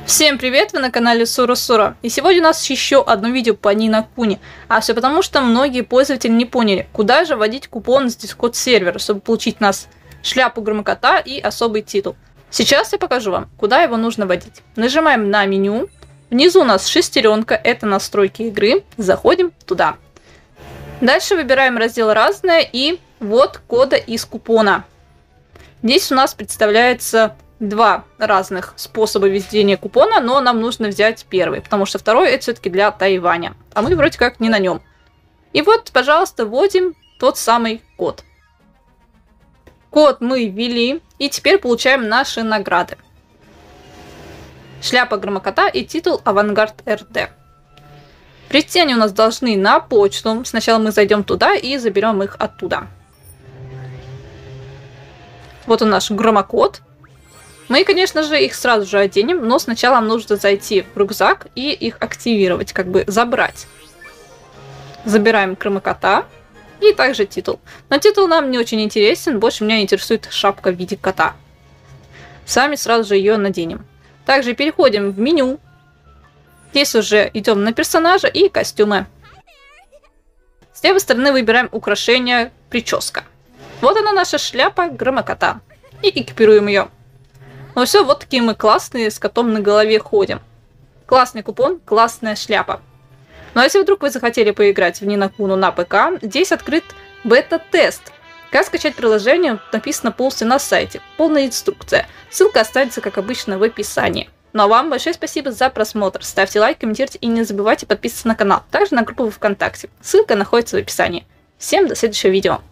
Всем привет, вы на канале Суро. И сегодня у нас еще одно видео по Ни no Kuni. А все потому, что многие пользователи не поняли, куда же вводить купон с Discord сервера, чтобы получить у нас шляпу Громокота и особый титул. Сейчас я покажу вам, куда его нужно вводить. Нажимаем на меню. Внизу у нас шестеренка, это настройки игры. Заходим туда. Дальше выбираем раздел «Разное» и ввод кода из купона. Здесь у нас представляется два разных способа введения купона, но нам нужно взять первый, потому что второй это все-таки для Тайваня, а мы вроде как не на нем. И вот, пожалуйста, вводим тот самый код. Код мы ввели, и теперь получаем наши награды. Шляпа Громокота и титул Авангард РД. Прийти они у нас должны на почту. Сначала мы зайдем туда и заберем их оттуда. Вот он наш громокод. Мы, конечно же, их сразу же оденем, но сначала нам нужно зайти в рюкзак и их активировать, как бы забрать. Забираем Громокота и также титул. Но титул нам не очень интересен, больше меня интересует шапка в виде кота. Сами сразу же ее наденем. Также переходим в меню. Здесь уже идем на персонажа и костюмы. С левой стороны выбираем украшение прическа. Вот она наша шляпа Громокота. И экипируем ее. Ну все, вот такие мы классные, с котом на голове ходим. Классный купон, классная шляпа. Ну а если вдруг вы захотели поиграть в Ни no Kuni на ПК, здесь открыт бета-тест. Как скачать приложение, написано полностью на сайте. Полная инструкция. Ссылка останется, как обычно, в описании. Ну а вам большое спасибо за просмотр. Ставьте лайк, комментируйте и не забывайте подписываться на канал. Также на группу ВКонтакте. Ссылка находится в описании. Всем до следующего видео.